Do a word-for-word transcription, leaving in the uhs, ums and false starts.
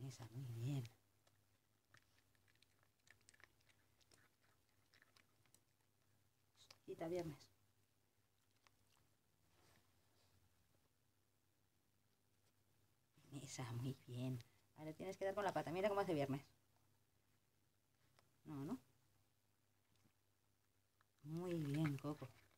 Esa, muy bien. Quita, viernes. Esa, muy bien. Ahora tienes que dar con la pata. Mira cómo hace viernes. No, ¿no? Muy bien, Coco.